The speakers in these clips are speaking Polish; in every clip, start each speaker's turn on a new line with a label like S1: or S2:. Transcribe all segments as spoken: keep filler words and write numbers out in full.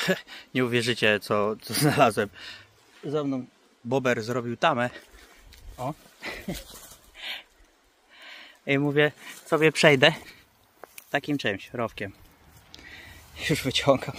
S1: Nie uwierzycie, co, co znalazłem. Za mną bober zrobił tamę. O. I mówię, sobie przejdę takim czymś, rowkiem. Już wyciągam.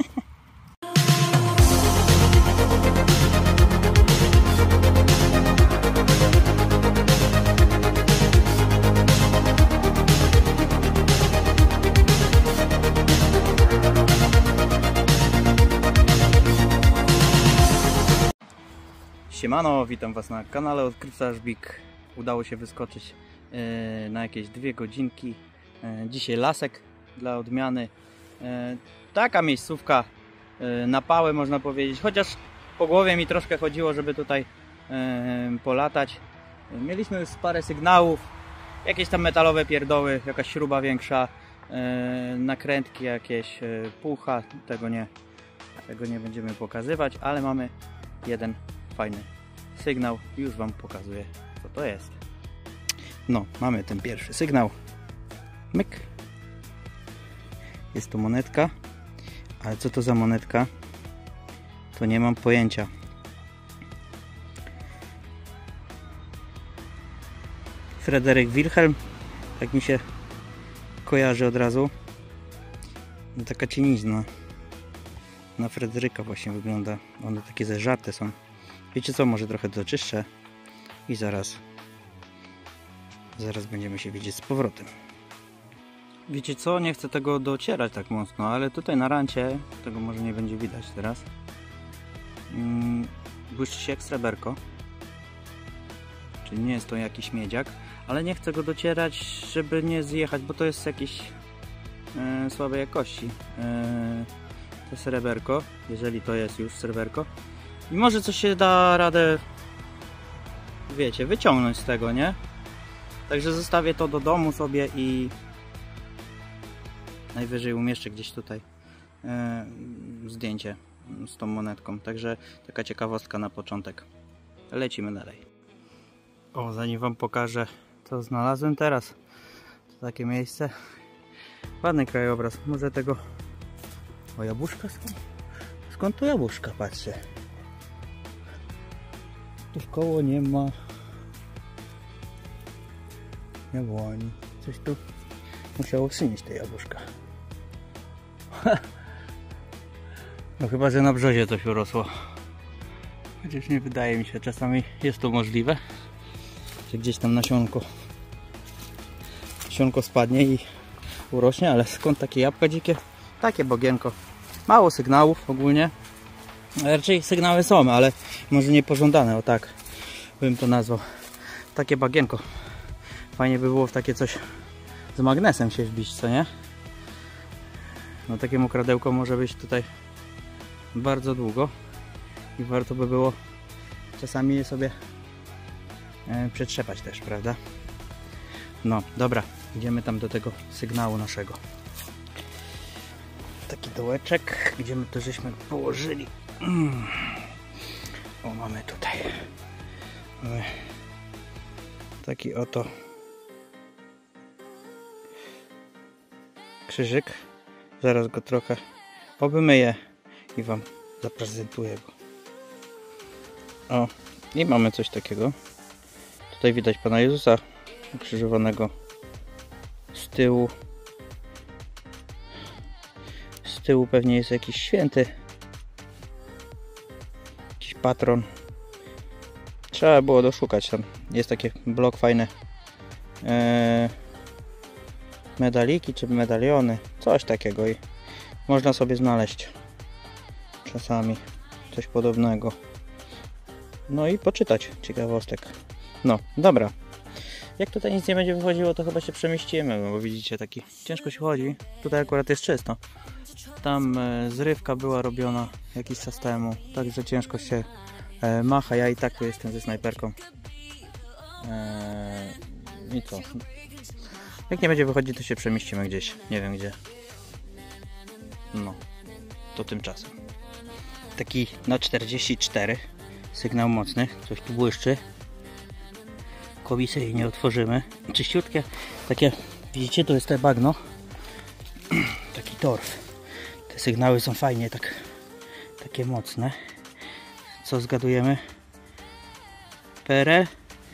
S1: Siemano, witam Was na kanale Odkrywca Żbik. Udało się wyskoczyć yy, na jakieś dwie godzinki. Yy, dzisiaj lasek dla odmiany. Yy, taka miejscówka yy, na pałę, można powiedzieć. Chociaż po głowie mi troszkę chodziło, żeby tutaj yy, polatać. Yy, mieliśmy już parę sygnałów. Jakieś tam metalowe pierdoły, jakaś śruba większa, yy, nakrętki jakieś, yy, pucha. Tego nie, tego nie będziemy pokazywać, ale mamy jeden fajny sygnał. Już Wam pokazuję, co to jest. No, mamy ten pierwszy sygnał. Myk. Jest to monetka. Ale co to za monetka? To nie mam pojęcia. Fryderyk Wilhelm. Tak mi się kojarzy od razu. No, taka cienizna. Na Fryderyka właśnie wygląda. One takie zeżarte są. Wiecie co, może trochę doczyszczę i zaraz zaraz będziemy się widzieć z powrotem. Wiecie co, nie chcę tego docierać tak mocno, ale tutaj na rancie, tego może nie będzie widać teraz, hmm, błyszczy się jak sreberko, czyli nie jest to jakiś miedziak, ale nie chcę go docierać, żeby nie zjechać, bo to jest jakieś e, słabej jakości e, to sreberko, jeżeli to jest już sreberko. I może coś się da radę, wiecie, wyciągnąć z tego, nie? Także zostawię to do domu sobie i najwyżej umieszczę gdzieś tutaj e, zdjęcie z tą monetką. Także taka ciekawostka na początek. Lecimy dalej. O, zanim Wam pokażę, co znalazłem teraz. To takie miejsce. Ładny krajobraz. Może tego... O, jabłuszka są? Skąd to jabłuszka? Patrzcie. Tu w koło nie ma jabłoni. Coś tu musiało przynieść te jabłuszka. No chyba, że na brzozie coś urosło. Chociaż nie wydaje mi się, czasami jest to możliwe, że gdzieś tam nasionko nasionko spadnie i urośnie, ale skąd takie jabłka dzikie? Takie bagienko. Mało sygnałów ogólnie. Raczej sygnały są, ale może niepożądane, o tak bym to nazwał. Takie bagienko. Fajnie by było w takie coś z magnesem się wbić, co nie? No takie mokradełko może być tutaj bardzo długo i warto by było czasami je sobie e, przetrzepać też, prawda? No, dobra, idziemy tam do tego sygnału naszego. Taki dołeczek, gdzie my to żeśmy położyli. Mm. O, mamy tutaj mamy taki oto krzyżyk. Zaraz go trochę obmyję i Wam zaprezentuję go. O, i mamy coś takiego. Tutaj widać Pana Jezusa ukrzyżowanego z tyłu. Z tyłu pewnie jest jakiś święty. Jakiś patron. Trzeba było doszukać tam. Jest takie blok fajne. Eee, medaliki czy medaliony. Coś takiego i można sobie znaleźć czasami coś podobnego. No i poczytać ciekawostek. No, dobra. Jak tutaj nic nie będzie wychodziło, to chyba się przemieścimy, bo widzicie, taki ciężko się chodzi. Tutaj akurat jest czysto. Tam e, zrywka była robiona jakiś czas temu, także ciężko się e, macha. Ja i tak tu jestem ze snajperką. E, I co? Jak nie będzie wychodzić, to się przemieścimy gdzieś. Nie wiem gdzie. No, to tymczasem. Taki na czterdzieści cztery. Sygnał mocny. Coś tu błyszczy. Kowisy jej nie otworzymy. Czyściutkie. Takie, widzicie, to jest te bagno. Taki torf. Te sygnały są fajnie tak takie mocne. Co zgadujemy? P R L?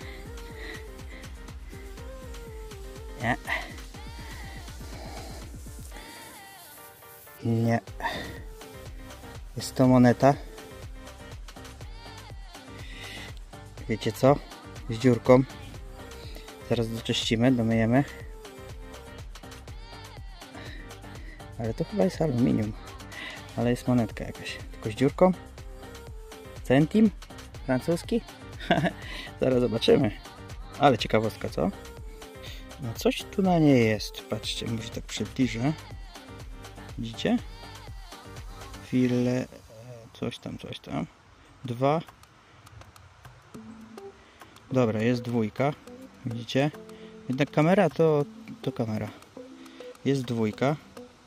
S1: Nie. Nie. Jest to moneta. Wiecie co? Z dziurką. Zaraz doczyścimy, domyjemy. Ale to chyba jest aluminium. Ale jest monetka jakaś. Tylko z dziurką. Centim? Francuski? Zaraz zobaczymy. Ale ciekawostka, co? No coś tu na niej jest. Patrzcie, może tak przybliżę. Widzicie? File... Coś tam, coś tam. Dwa. Dobra, jest dwójka. Widzicie? Jednak kamera to... to kamera. Jest dwójka.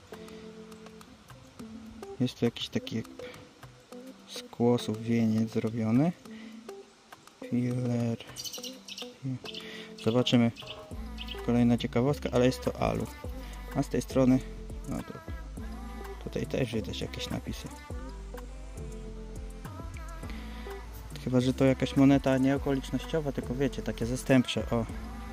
S1: Jest tu jakiś taki z kłosów wieniec zrobiony. Filer. Zobaczymy. Kolejna ciekawostka, ale jest to alu. A z tej strony, no to tutaj też widać jakieś napisy. Chyba, że to jakaś moneta nie okolicznościowa, tylko wiecie, takie zastępcze. O.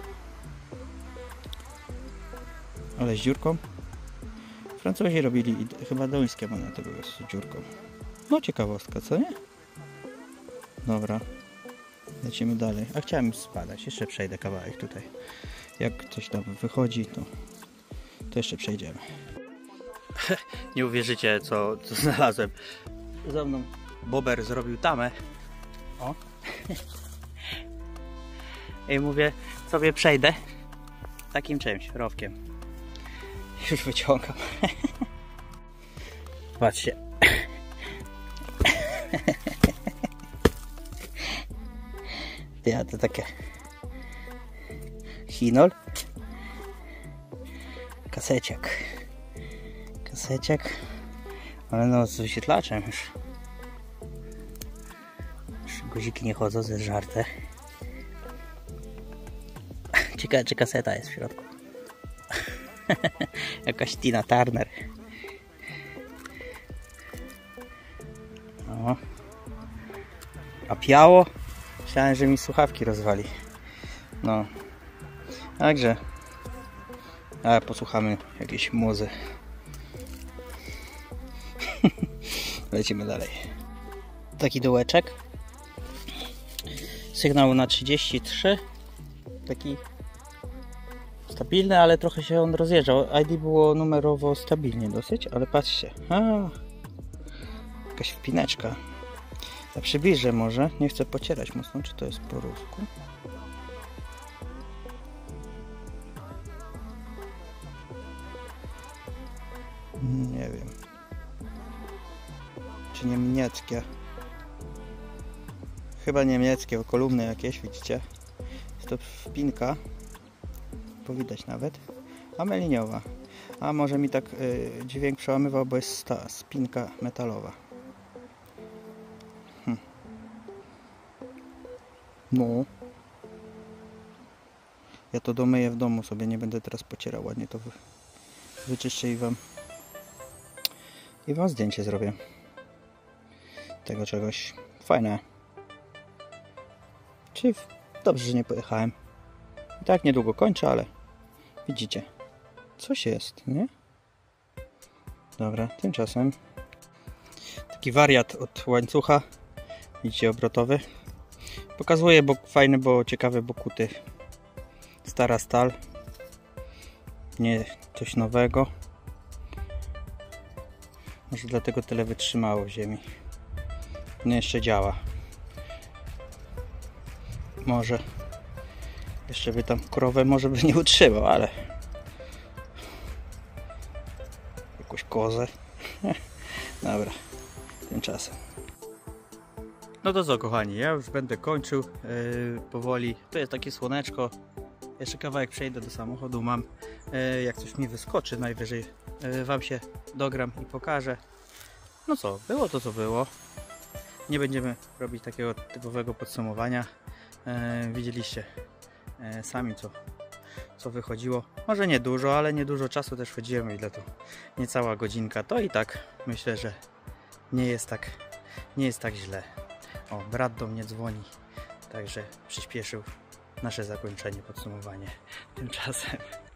S1: Ale z dziurką. Francuzi robili, chyba duńskie monety były z dziurką. No ciekawostka, co nie? Dobra. Lecimy dalej. A chciałem spadać. Jeszcze przejdę kawałek tutaj. Jak coś tam wychodzi, to, to jeszcze przejdziemy. Nie uwierzycie, co, co znalazłem. Za mną Bober zrobił tamę. O. I mówię, sobie przejdę takim czymś, rowkiem. Już wyciągam. Patrzcie. Ja to takie chinol. Kaseciak. Kaseciak. Ale no z wyświetlaczem już. Już guziki nie chodzą, ze żarte. Ciekawe, czy kaseta jest w środku. Jakaś Tina Turner. O. A piało? Myślałem, że mi słuchawki rozwali. No. Także. A posłuchamy jakieś muzy. Lecimy dalej. Taki dołeczek. Sygnał na trzydzieści trzy. Taki stabilny, ale trochę się on rozjeżdżał. I D było numerowo stabilnie dosyć, ale patrzcie. A, jakaś wpineczka. Ja przybliżę może. Nie chcę pocierać mocno, czy to jest po rusku. Nie wiem. Czy niemieckie? Chyba niemieckie, kolumny jakieś, widzicie? Jest to wpinka. Powidać nawet. A meliniowa. A może mi tak y, dźwięk przełamywał, bo jest ta spinka metalowa. Hm. No. Ja to domyję w domu sobie, nie będę teraz pocierał. Ładnie to wy, wyczyszczę i wam i wam zdjęcie zrobię tego czegoś. Fajne. Czyli dobrze, że nie pojechałem. I tak niedługo kończę, ale widzicie, coś jest, nie? Dobra, tymczasem taki wariat od łańcucha, widzicie, obrotowy. Pokazuję, bo fajny, bo ciekawy, bo kuty. Stara stal, nie coś nowego. Może dlatego tyle wytrzymało w ziemi. Nie, jeszcze działa. Może jeszcze by tam krowę może by nie utrzymał, ale jakąś kozę. Dobra, tymczasem. No to co, kochani, ja już będę kończył yy, powoli. To jest takie słoneczko. Jeszcze kawałek przejdę do samochodu, mam. Yy, jak coś mi wyskoczy, najwyżej yy, wam się dogram i pokażę. No co, było to co było. Nie będziemy robić takiego typowego podsumowania. Yy, widzieliście yy, sami co, co wychodziło. Może nie dużo, ale nie dużo czasu też chodziłem, ile to niecała godzinka. To i tak myślę, że nie jest tak, nie jest tak źle. O, brat do mnie dzwoni, także przyspieszył nasze zakończenie, podsumowanie. Tymczasem